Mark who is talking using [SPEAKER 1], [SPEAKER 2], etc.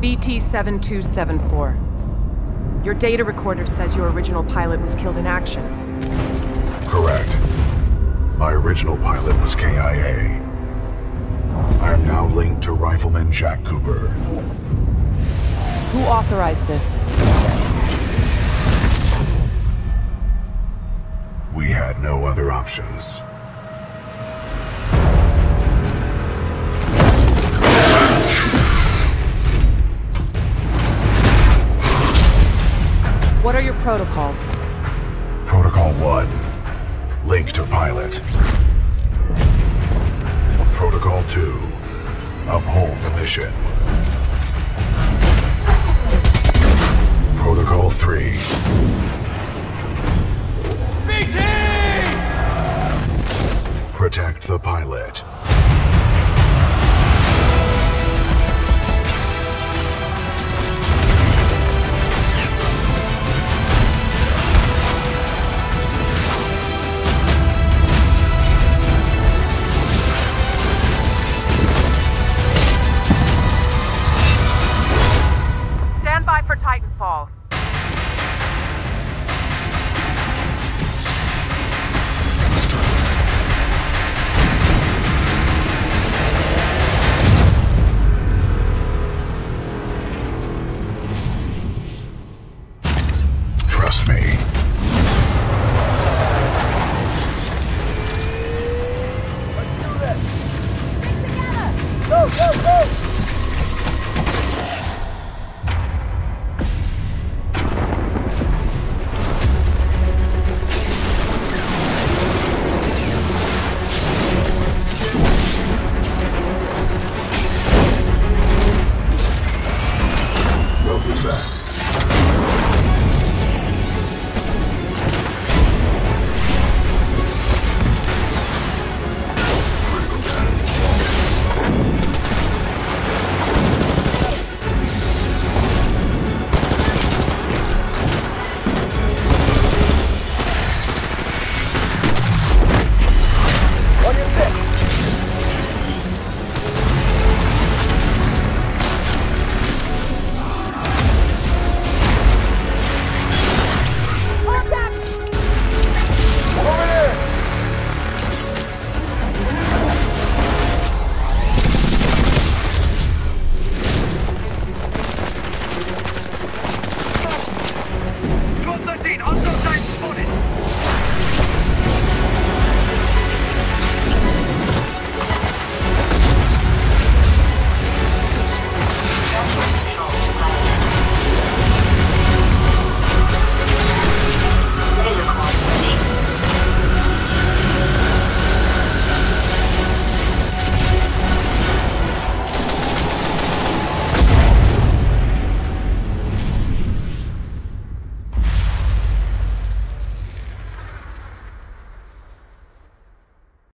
[SPEAKER 1] BT-7274. Your data recorder says your original pilot was killed in action.
[SPEAKER 2] Correct. My original pilot was KIA. I am now linked to Rifleman Jack Cooper.
[SPEAKER 1] Who authorized this?
[SPEAKER 2] We had no other options.
[SPEAKER 1] What are your protocols?
[SPEAKER 2] Protocol 1. Link to pilot. Protocol 2. Uphold the mission. Protocol 3.
[SPEAKER 3] BT!
[SPEAKER 2] Protect the pilot.
[SPEAKER 1] Stand by for Titanfall.